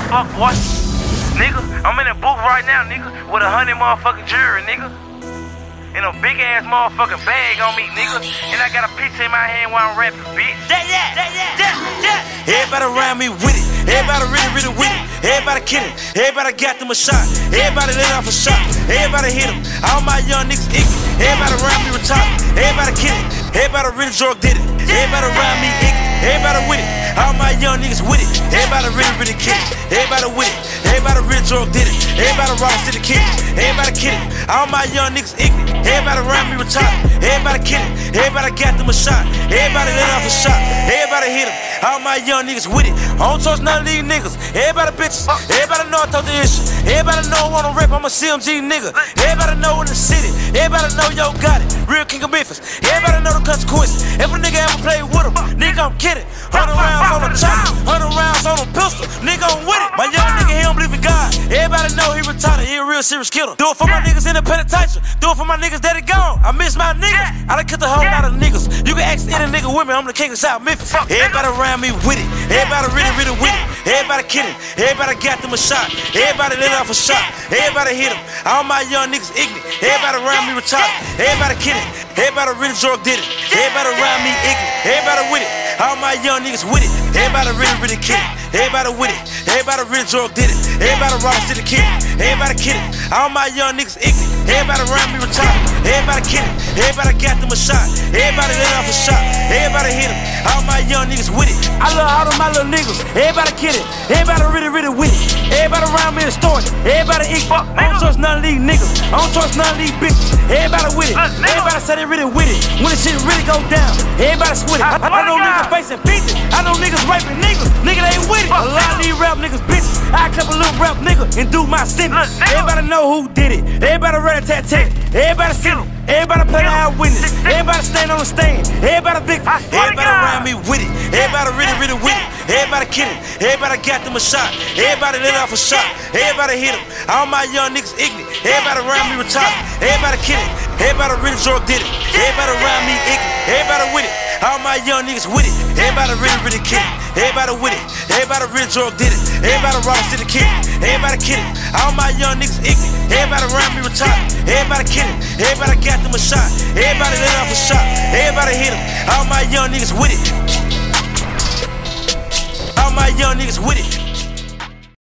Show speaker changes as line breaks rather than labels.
fuck, boy? Nigga, I'm in the booth right now, nigga, with 100 motherfucking jury, nigga. And a big ass motherfucking bag on me, nigga. And I got a pizza in my hand while I'm rapping, bitch.
Everybody around me with it. Everybody really with it. Everybody kidding. Everybody got them a shot. Everybody let off a shot. Everybody hit them. All my young niggas ignorant. Everybody around me retarded. Everybody kidding. Everybody really drug did it. Everybody around me ignorant. Everybody with it. All my young niggas with it. Everybody really kidding. Everybody with it. Everybody really drug did it. Everybody raw to the kid. Everybody kidding. All my young niggas ignorant. Everybody around me retarded. Everybody kidding. Everybody got them a shot. Everybody let off a shot. Everybody hit them. All my young niggas with it. I don't trust none of these niggas. Everybody bitches. Everybody know I talk the issue. Everybody know I wanna rap. I'm a CMG nigga. Everybody know in the city. Everybody know yo got it. Real king of Memphis. Everybody know the consequences. If a nigga ever play with him, nigga I'm kidding. 100 rounds on a chopper. 100 rounds on a pistol. Nigga I'm with it. My young nigga he don't believe in God. Everybody know he retarded. He a real serious killer. Do it for my niggas in the penitentiary. Do it for my niggas that it gone. I miss my niggas. I done killed a whole lot of niggas. You can ask any nigga with me. I'm the king of South Memphis. Everybody around me with it. Everybody really with it. Everybody kidding. Everybody got them a shot. Everybody let off a shot. Everybody hit them. All my young niggas ignorant. Everybody around me retarded. Everybody kidding. Everybody really drug did it. Everybody around me ignorant. Everybody with it. All my young niggas with it. Everybody really kidding. Everybody with it. Everybody really drug did it. Everybody raw to the kid. Everybody kidding. All my young niggas ignorant. Everybody around me retarded. Everybody kidding. Everybody got them a shot. Everybody let off a shot. Everybody hit them. All my young niggas with it. I love all of my little niggas. Everybody kidding. Everybody really with it. Everybody around me in the store. Everybody ignorant. I don't trust none of these niggas. I don't trust none of these bitches. Everybody with it. Everybody say they really with it. When the shit really go down, everybody with it. I know niggas facing beating. I know niggas raping niggas. Nigga they ain't with it. A lot of these rap niggas bitches. I clap a little rap nigga and do my sentence. Everybody know who did it. Everybody ready to tat. Everybody see it. Everybody play the eyewitness. Everybody stand on the stand. Everybody victim. Everybody around me with it. Everybody really with it. Everybody kidding. Everybody got them a shot. Everybody let off a shot. Everybody hit them. All my young niggas ignorant. Everybody around me retarded. Everybody kidding. Everybody really drug did it. Everybody around me ignorant. Everybody with it. All my young niggas with it. Everybody really kidding. Everybody with it. Everybody really drug did it. Everybody raw to the kid. Everybody kidding. All my young niggas ignorant. Everybody around me retarded. Everybody kidding. Everybody got them a shot. Everybody let off a shot. Everybody hit them. All my young niggas with it. All my young niggas with it.